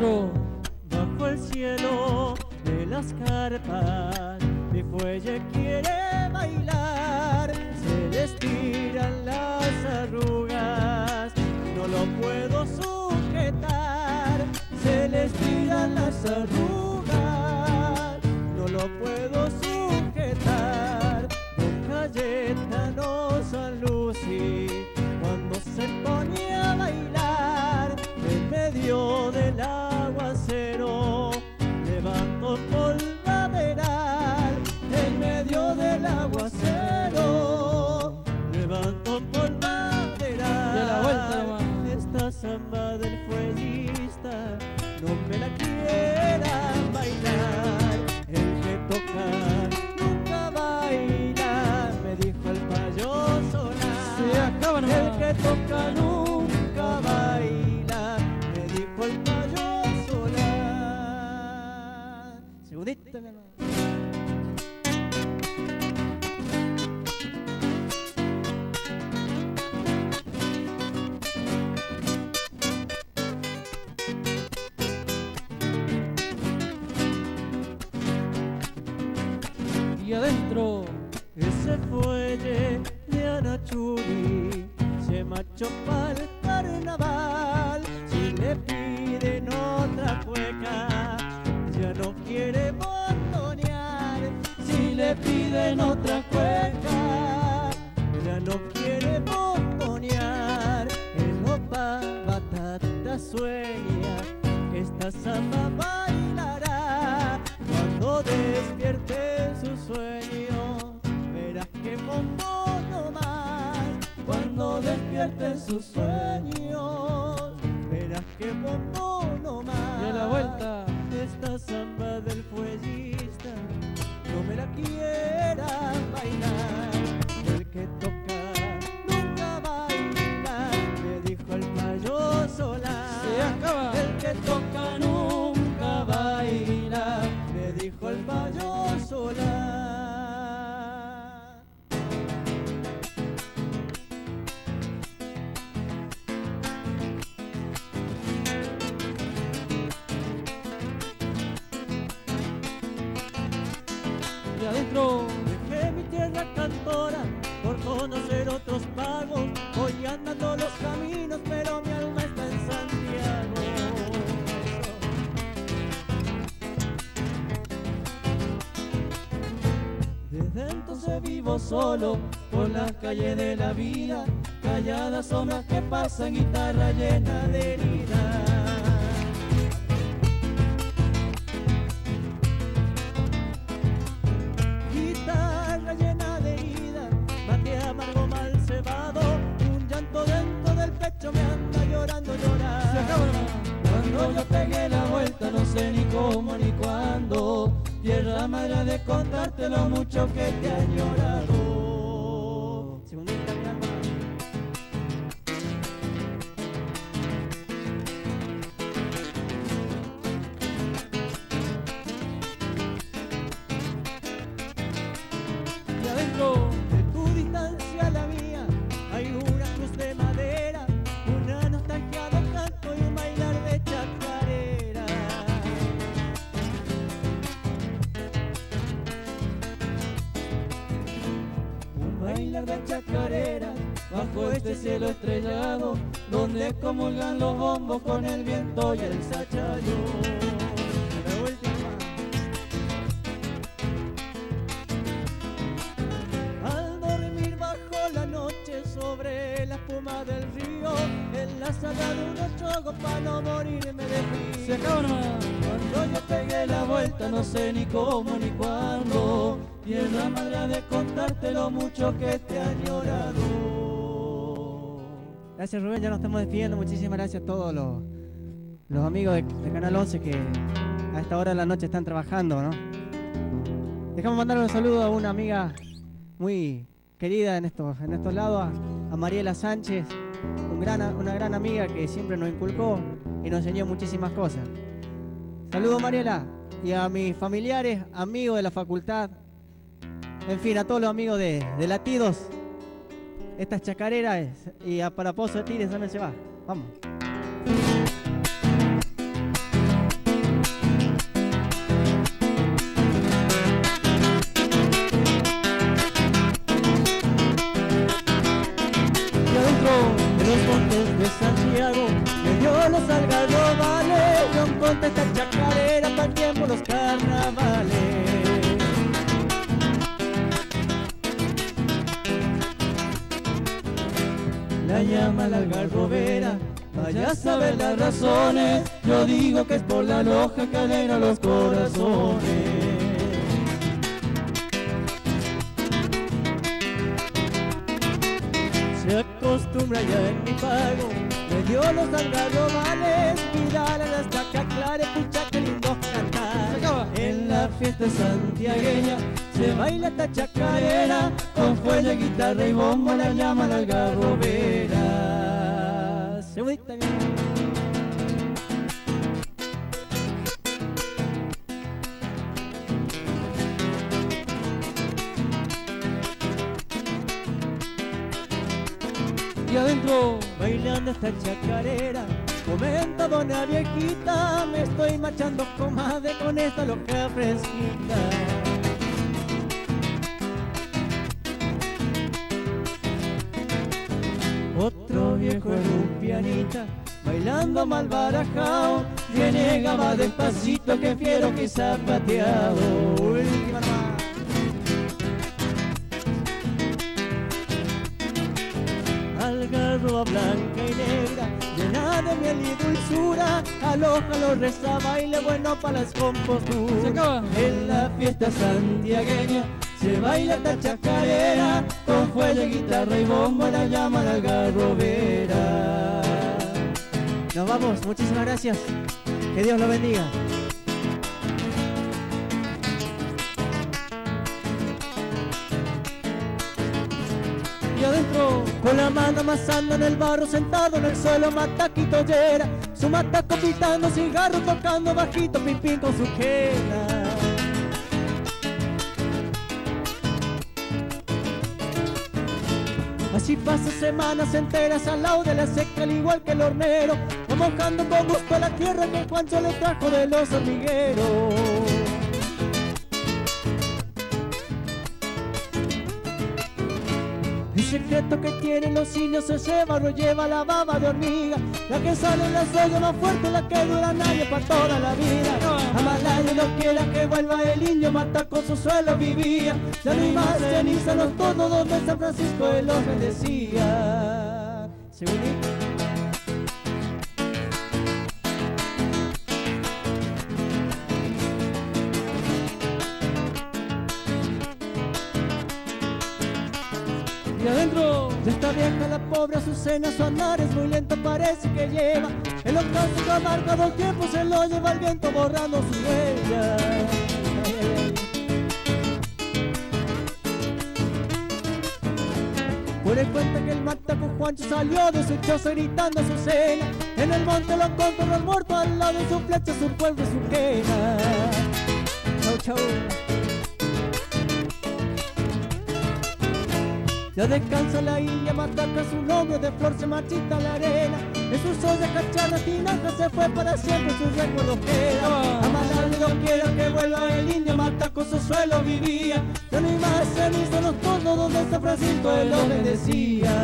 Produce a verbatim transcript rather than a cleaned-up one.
adentro. Bajo el cielo de las carpas, mi fuelle quiere bailar. Se le estiran las arrugas, no lo puedo sujetar. Se le estiran las arrugas, no lo puedo sujetar. Don Cayetano San Lucy, cuando se ponía a bailar en medio del aguacero, levanto polvaderal. En medio del aguacero, levanto polvaderal. Y a la vuelta nomás. Esta samba del fuellista no me la quieran bailar. El que toca nunca baila, me dijo el payo Solá. Se acaba nomás. El que toca nunca baila, me dijo el payo Solá. Segundita, mi hermano. Y adentro. Ese fuelle de Anachuri se marchó pa'l carnaval. Si le piden otra cueca, ya no quiere montonear. Si le piden otra cueca, ya no quiere montonear. El opa batata sueña que esta samba bailará. Cuando despierte su sueño, verás que bombo no más. Cuando despierte sus sueños, verás que bombo no más. Y a la vuelta. Esta samba del fuellista no me la quieran bailar. El que toca nunca baila, me dijo el payo Solá. Se acaba. El que toca nunca baila, me dijo el payo Solá. Y adentro. Dejé mi tierra cantora por conocer otros pagos. Voy andando los caminos, pero mi alma está en Santiago. Desde entonces vivo solo por las calles de la vida, calladas sombras que pasan, guitarra llena de heridas. Guitarra llena de heridas, mate amargo mal cebado, un llanto dentro del pecho me anda llorando llorar. Se acaba nomás. Cuando yo pegué la vuelta no sé ni cómo ni cuándo, tierra madre de contarte lo mucho que te he añorado. Segundita, mi alma. Y adentro. De tu distancia a la mía hay una cruz de madera, una nostalgia de canto y un bailar de chacarera. Un bailar de chacarera bajo este cielo estrellado, donde comulgan los bombos con el viento y el sachayo. La última. Al dormir bajo la noche sobre la espuma del río, en la sala de unos chogos para no morirme de frío. Se acaba nomás. Cuando yo pegué la vuelta no sé ni cómo ni cuándo, tierra madre de contarte lo mucho que te he añorado. Gracias, Rubén, ya nos estamos despidiendo. Muchísimas gracias a todos los, los amigos de, de Canal once que a esta hora de la noche están trabajando, ¿no? Dejamos mandar un saludo a una amiga muy querida en estos, en estos lados, a, a Mariela Sánchez, un gran, una gran amiga que siempre nos inculcó y nos enseñó muchísimas cosas. Saludos, Mariela, y a mis familiares, amigos de la facultad, en fin, a todos los amigos de, de Latidos. Esta es chacarera es, y a para Pozo de Tigres también se va. Vamos. en los montes de Santiago, me dio los algarrobales, John contesta chacarera, también por los carnavales. La llama la algarrobera, vaya a saber las razones, yo digo que es por la loja que alegra los corazones. Se acostumbra ya en mi pago, me dio los algarrobales, mirar a las chacaclares, pucha que lindo cantar. En la fiesta santiagueña se baila esta chacarera, con fuelle, guitarra y bombo la llama la algarrobera. Segundita bien. Y adentro, bailando esta chacarera, comenta una viejita, me estoy marchando comadre con esta loca fresquita. Otro viejo en un pianita, bailando mal barajao, renegaba despacito que fiero que zapateado. Última nomás. Algarroba blanca y negra, llena de miel y dulzura, aloja los reza, baile bueno para las composturas. Se acaba. En la fiesta santiagueña se baila esta chacarera, con fuelle, guitarra y bombo la llama la algarrobera. Nos vamos, muchísimas gracias, que Dios lo bendiga. y adentro, Con la mano amasando en el barro, sentado en el suelo, mataquito yera, su mataco pitando cigarro, tocando bajito, pipín con su quena. Así pasa semanas enteras al lado de la seca, al igual que el hornero, mojando con gusto la tierra que Juancho le trajo de los hormigueros. El secreto que tienen los indios se lleva, lo lleva la baba de hormiga, la que sale en la soya más fuerte, la que dura nadie para toda la vida. Amalaya no quiera que vuelva el indio, mata con su suelo vivía, ya no hay más ceniza, los todos donde San Francisco él los bendecía. Segundito. y adentro, Ya está vieja la pobre Azucena, su andar es muy lento, parece que lleva el ocaso que ha marcado el tiempo, se lo lleva el viento borrando su huella. Ay, ay, ay. Por el cuenta que el mataco Juancho salió de su choza gritando a Azucena, en el monte lo encontró el muerto, al lado de su flecha, su pueblo y su quena. Chau, chau. Ya descansa la india, mataca su nombre, de flor se marchita la arena, en sus ollas cacharras tinajas se fue para siempre, sus recuerdos quedan. Amalale no quiera que vuelva el indio, mataco su suelo vivía, ya no hay más ceniza, los tonos donde San Francisco él lo bendecía.